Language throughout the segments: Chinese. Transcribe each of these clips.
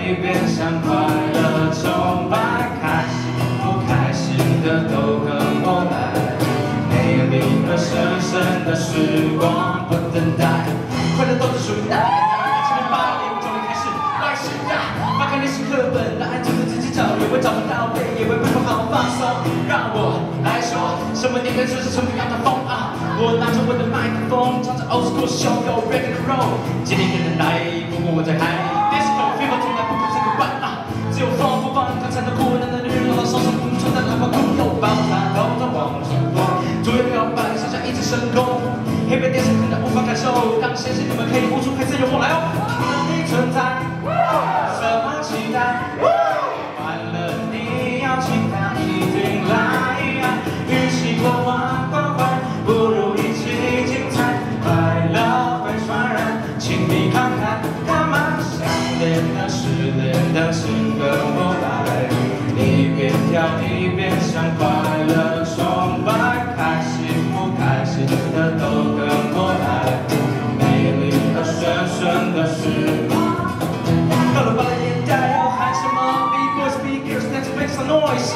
一边向快乐崇拜，开心不开心的都跟我来。美丽而深深的时光不等待，快乐都是属于你。780终于开始来时代，翻开历史课本来记录自己找，也会找不到背，也会不好放松。让我来说，什么年代就是什么样的风啊！我拿着我的麦克风，唱着 old school show yo rock and roll。今天有人来，不过我在嗨 disco fever 从来不跟这个玩啊！只有放不放，刚才的苦难的女人，手上不穿的喇叭裤，又抱他头上往上拖，左右摇摆，上下一直升空。黑白电视看得无法感受，当先生你们可以无处配自由梦来哦。你存在，什么期待？完了你要期待一定来，与其过往关怀，不如一起精彩。快乐会传染，请你看看，干嘛想念的失恋的，请跟我来，一边跳一边向快乐崇拜，开心不开心的都跟我来，美丽而顺顺的时光。到了8零年代要喊什么 ？B-boys, B-girls, let's make some noise。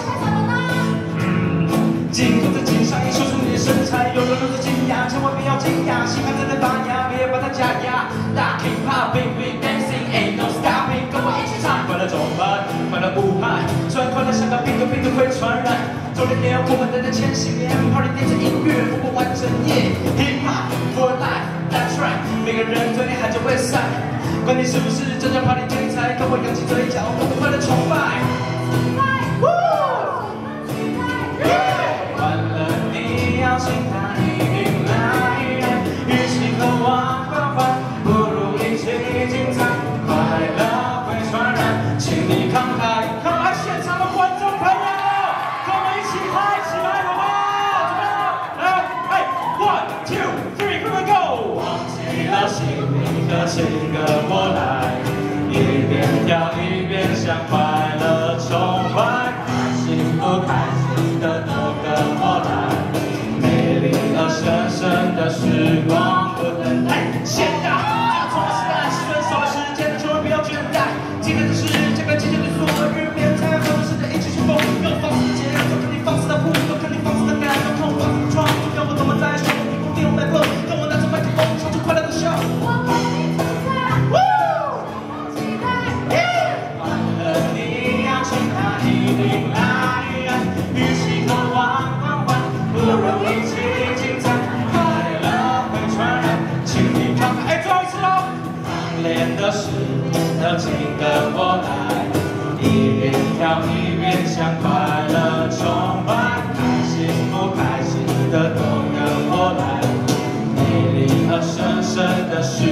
镜头在镜上也秀出你的身材，有人露出惊讶，千万不要惊讶，心还在发芽，别把它假牙。大 Hip Hop, baby dancing, ain't no stopping， 跟我一起唱，快乐崇拜，快乐无害，虽然快乐像个病毒，病毒会传染。周年年，我们等待千禧年 ，Party 点着音乐，不过完整夜 ，Hip Hop for life, that's right， 每个人对你喊着 West Side， 管你是不是真正 Party 天才，跟我扬起嘴角，我们快乐崇拜。期待一定来，与其渴望关怀，不如一起精彩。快乐会传染，请你慷慨，慷慨现场的观众朋友，跟我们一起嗨起来，好不好？怎么样？来，1, 2, 3， here we go！ 忘记了姓名和情跟我来，一边跳一边向快乐崇拜，开心不开心的都跟我来。深深的时光不等待，现在要充满时代，分手的时间，千万不要倦怠。今天的世界跟今天的昨日，别再和我试着一起去疯，有放肆的节奏，看你放肆的舞，都看你放肆的感动，看我放肆的创作，看我怎么在说，你不用再碰，跟我拿着麦克风，唱出快乐的笑。完了你要期待一定来，与其渴望关怀，不如一起。练的事的，请跟我来，一边跳一边向快乐崇拜，开心不开心的都跟我来，美丽而深深的事。